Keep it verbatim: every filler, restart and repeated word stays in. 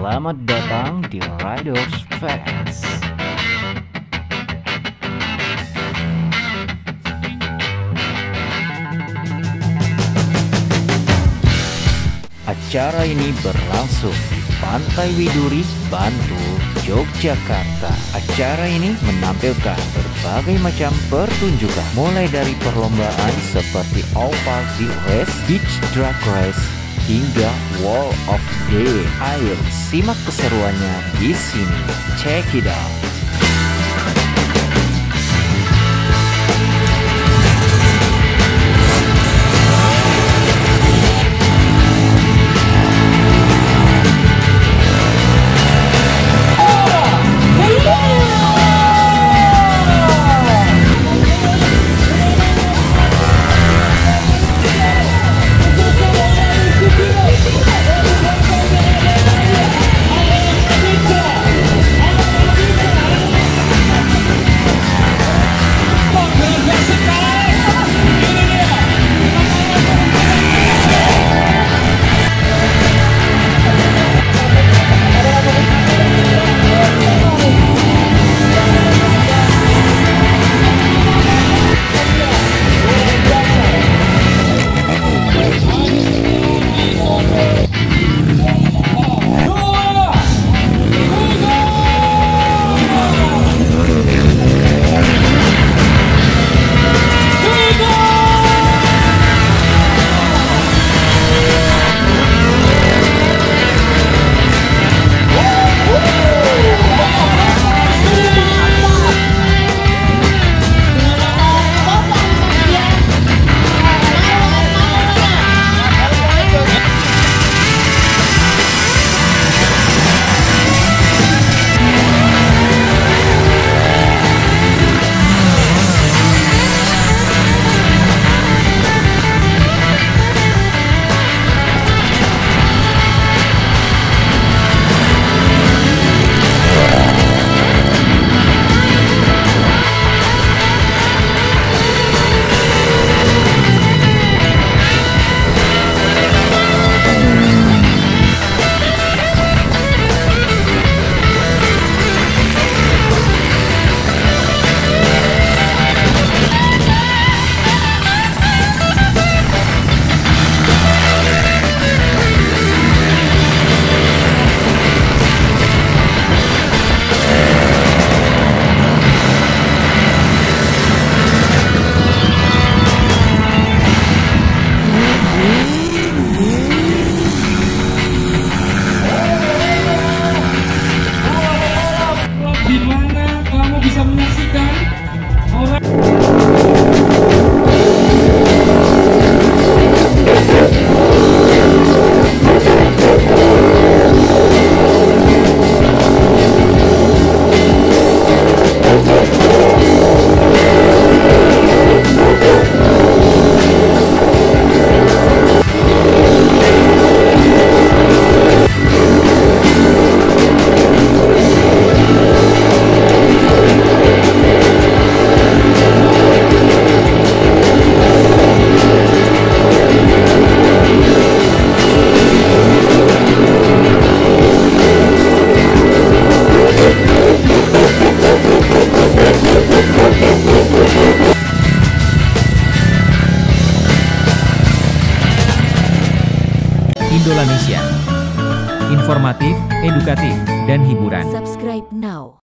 Selamat datang di Riders Fest. Acara ini berlangsung di Pantai Widuri, Bantul, Yogyakarta. Acara ini menampilkan berbagai macam pertunjukan, mulai dari perlombaan seperti All Party Race, Beach Drag Race, hingga Wall of Fame. Ayo simak keseruannya di sini. Check it out. Indolanesia, informatif, edukatif, dan hiburan. Subscribe now.